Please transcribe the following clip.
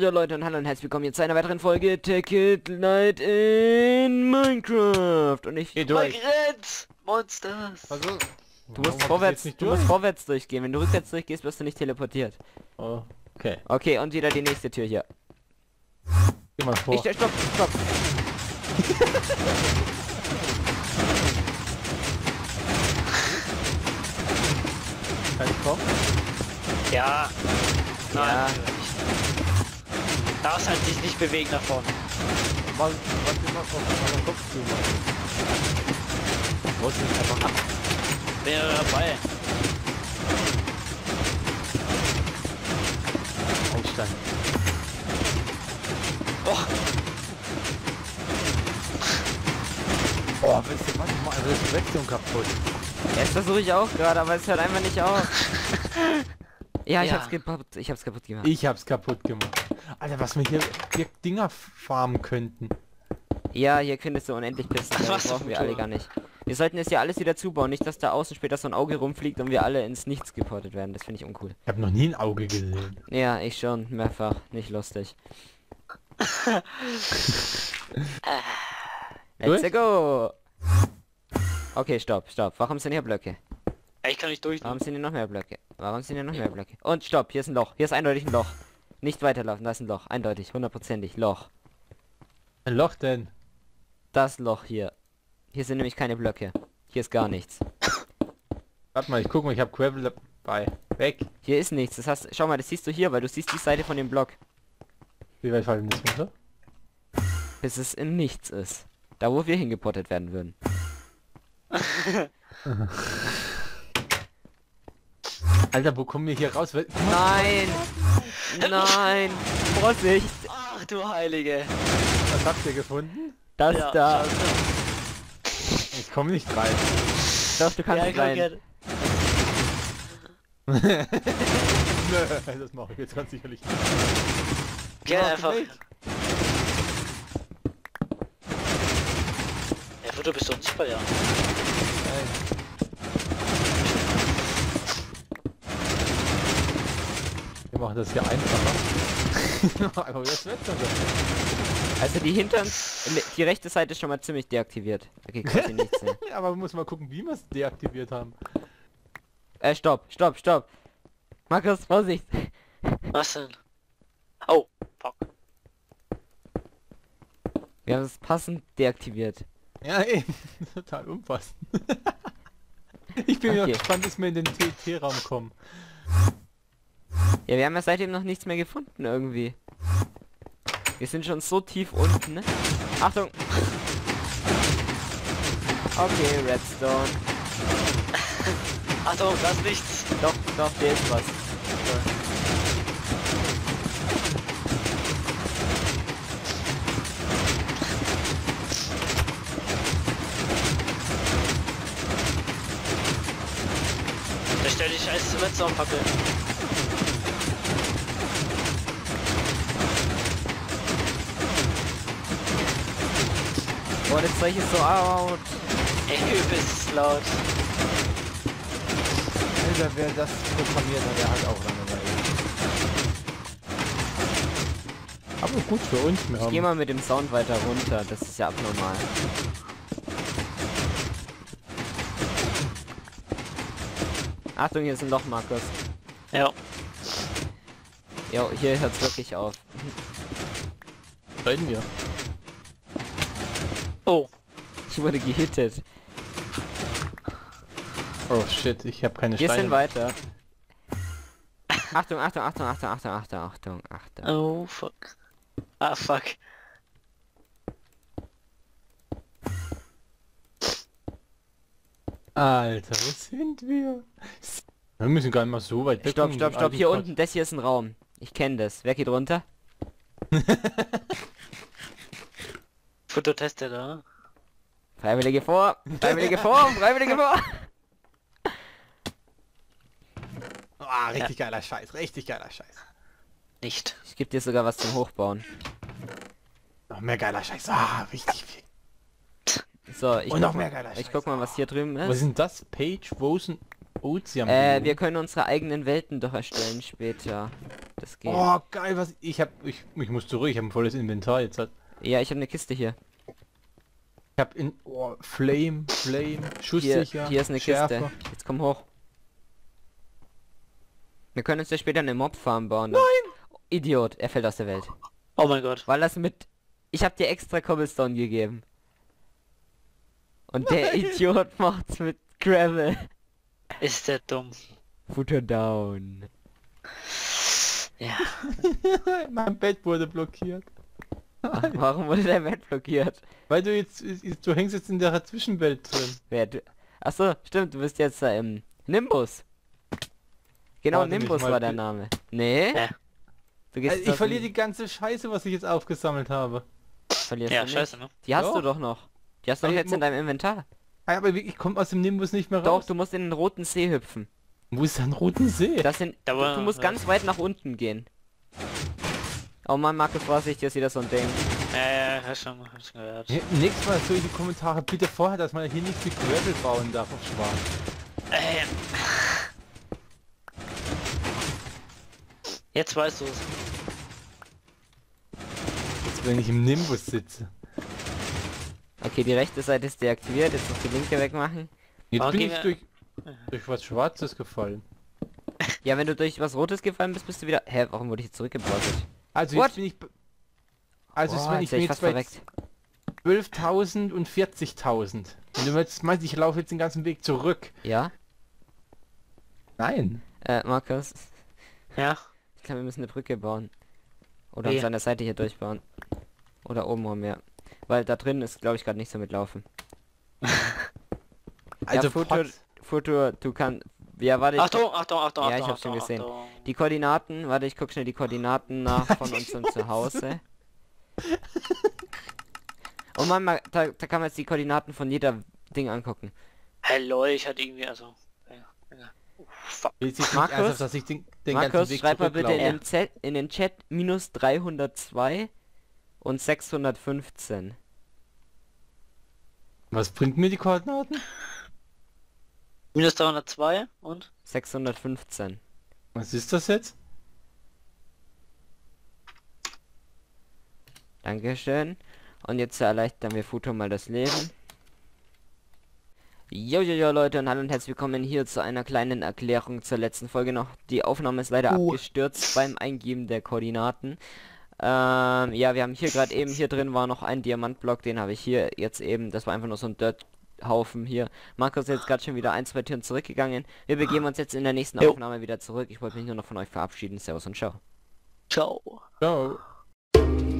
Hallo Leute und hallo und herzlich willkommen hier zu einer weiteren Folge Ticket Night in Minecraft. Und ich... Geh durch. Monsters! Also, Du musst vorwärts durchgehen. Wenn du rückwärts durchgehst, wirst du nicht teleportiert. Oh, okay. Okay, und wieder die nächste Tür hier. Geh mal vor. Stopp. Kann ich kommen? Ja. Nein, Ja. darfst halt dich nicht bewegen nach vorne. Was immer auf meinen Kopf zu machen? Muss ich einfach ab. Wäre dabei. Aufsteigen. Oh, Oh, willst du was? Also ist die Wechselung kaputt. Jetzt versuche ich auch gerade, aber es hört einfach nicht auf. Ja, ich Ja. hab's kaputt gemacht. Ich hab's kaputt gemacht. Alter, was wir hier Dinger farmen könnten. Ja, hier könntest du unendlich Pisten. Das Was brauchen wir für alle gar nicht. Wir sollten jetzt ja alles wieder zubauen, nicht dass da außen später so ein Auge rumfliegt und wir alle ins Nichts geportet werden. Das finde ich uncool. Ich habe noch nie ein Auge gesehen. Ja, ich schon, mehrfach. Nicht lustig. Let's go! Okay, stopp. Warum sind hier Blöcke? ich kann nicht durch. Warum sind hier noch mehr Blöcke? Und stopp, hier ist ein Loch. Hier ist eindeutig ein Loch. Nicht weiterlaufen, da ist ein Loch. Eindeutig, hundertprozentig. Loch. Ein Loch denn? Das Loch hier. Hier sind nämlich keine Blöcke. Hier ist gar nichts. Warte mal, ich guck mal, ich habe Gravel dabei. Weg. Hier ist nichts. Das heißt, schau mal, das siehst du hier, weil du siehst die Seite von dem Block. Wie weit fallen das runter? Bis es in nichts ist. Da, wo wir hingepottet werden würden. Alter, wo kommen wir hier raus? Nein! Nein! Vorsicht! Ach du Heilige. Was habt ihr gefunden? Das Ja, da! Ich komme nicht rein. Doch, du kannst ich komm rein. gerne. Nö, das mache ich jetzt ganz sicherlich nicht. Geh Mach einfach. nicht. Ja, du bist unsichtbar, ja. Nein. Wir machen das hier einfacher. Aber das wird schon so. Also die hinteren... Die rechte Seite ist schon mal ziemlich deaktiviert. Okay, kann ich nicht sehen. Aber man muss mal gucken, wie wir es deaktiviert haben. Stopp. Markus, Vorsicht! Was denn? Oh, fuck. Wir haben es passend deaktiviert. Ja, eben. Total umfassend. Ich bin ja Okay. gespannt, bis wir in den TT-Raum kommen. Ja, wir haben ja seitdem noch nichts mehr gefunden irgendwie. Wir sind schon so tief unten, ne? Achtung! Okay, Redstone. Achtung, das nichts. Doch, der ist was. Da stell die scheiß Redstone-Fackel. Boah, das Zeug ist so out. Ey, übelst laut. Alter, wer das programmiert hat, der hat auch Langeweile. Aber gut für uns. Wir Ich geh mal mit dem Sound weiter runter, das ist ja abnormal. Achtung, hier ist ein Loch, Markus. Ja. Jo, hier hört's wirklich auf. Reden wir. Oh. Ich wurde gehittet. Oh shit, ich habe keine Wir Steine. sind weiter. Achtung. Oh, fuck. Ah, fuck. Alter, wo sind wir? Wir müssen gar nicht mal so weit weg. Stopp. kommen. Hier unten, das hier ist ein Raum. Ich kenne das. Wer geht runter? Fototeste da. Freiwillige vor! Freiwillige vor! Ah, richtig geiler Scheiß, richtig geiler Scheiß. Nicht. Ich gebe dir sogar was zum Hochbauen. Noch mehr geiler Scheiß. Ah, richtig viel. So, ich Und guck noch mehr mal, geiler ich Scheiß. guck mal, was hier drüben Was ist. sind das? Page, Rosen, Ozean. Wir können unsere eigenen Welten doch erstellen später. Das geht. Oh, geil, was... Ich muss zurück, ich habe ein volles Inventar jetzt. Ja, ich habe eine Kiste hier. Ich habe in... Oh, Flame, schusssicher, Hier ist eine Schärfer. Kiste. Jetzt komm hoch. Wir können uns ja später eine Mob-Farm bauen. Nein! Idiot, er fällt aus der Welt. Oh mein Gott. Weil das mit... Ich habe dir extra Cobblestone gegeben. Und der Idiot macht's mit Gravel. Ist der dumm. Futter down. Ja. Mein Bett wurde blockiert. Ach, warum wurde der Bett blockiert? Weil du du hängst jetzt in der Zwischenwelt drin. Wer du... Achso, stimmt, du bist jetzt da im Nimbus. Genau, Warte mich Nimbus mal war der bi- Name. Nee? Ja. Du gehst Ich verliere die ganze Scheiße, was ich jetzt aufgesammelt habe. verlierst Ja, du nicht. scheiße, ne? Die hast Doch. du doch noch. Die hast du doch Aber jetzt in deinem Inventar. Aber ich komme aus dem Nimbus nicht mehr Doch, raus. du musst in den roten See hüpfen. Wo ist denn Roten See? Das sind... Da war- du musst ganz weit nach unten gehen. Oh Mann, Markus, Vorsicht, hier ist wieder so ein Ding. Ja, hast schon gehört. Nächstes Mal solche Kommentare bitte vorher, dass man hier nicht mit Gravel bauen darf auf Schwarz. Jetzt weißt du es. Jetzt, wenn ich im Nimbus sitze. Okay, die rechte Seite ist deaktiviert, jetzt noch die linke wegmachen. Jetzt Aber bin ging ich er- durch was Schwarzes gefallen. Ja, wenn du durch was Rotes gefallen bist, bist du wieder... Hä, warum wurde ich jetzt zurückgebracht? Also What? jetzt bin ich... Also Boah, wenn jetzt ich wär bin ich jetzt fast bei verreckt. 12.000 und 40.000. Wenn du jetzt meinst, ich laufe jetzt den ganzen Weg zurück. Ja? Nein. Markus, Ja. ich glaube, wir müssen eine Brücke bauen. Oder Wie? an seiner Seite hier durchbauen. Oder oben rum, ja. Weil da drin ist, glaube ich, gerade nicht so mitlaufen. Also ja, Futur, Potz- Futur, du kannst... Ja, warte, Achtung, Achtung, Achtung, Ja, ich Achtung, hab's schon Achtung, gesehen. Achtung. Die Koordinaten, warte, ich guck schnell die Koordinaten nach von unserem Zuhause. Oh Mann, da kann man jetzt die Koordinaten von jeder Ding angucken. Hallo, ich hatte irgendwie, also... Ja. Fuck. Willst du nicht Markus? ernsthaft, dass ich den ganzen Markus, Weg schreib mal bitte zurücklaufe? in den Chat minus 302 und 615. Was bringt mir die Koordinaten? Minus 302 und? 615. Was ist das jetzt? Dankeschön. Und jetzt erleichtern wir Futur mal das Leben. Jojojo Leute und hallo und herzlich willkommen hier zu einer kleinen Erklärung zur letzten Folge noch. Die Aufnahme ist leider abgestürzt beim Eingeben der Koordinaten. Ja, wir haben hier gerade eben, hier drin war noch ein Diamantblock, den habe ich hier jetzt eben, das war einfach nur so ein Dirthaufen hier. Markus ist jetzt gerade schon wieder 1, 2 Türen zurückgegangen. Wir begeben uns jetzt in der nächsten Jo. Aufnahme wieder zurück. Ich wollte mich nur noch von euch verabschieden. Servus und ciao. Ciao. Ciao.